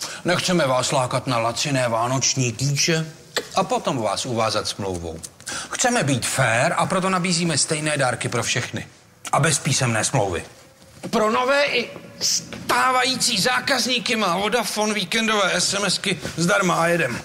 Nechceme vás lákat na laciné vánoční kýče a potom vás uvázat smlouvou. Chceme být fair a proto nabízíme stejné dárky pro všechny. A bez písemné smlouvy. Pro nové i stávající zákazníky má Vodafone víkendové SMSky zdarma a jedem.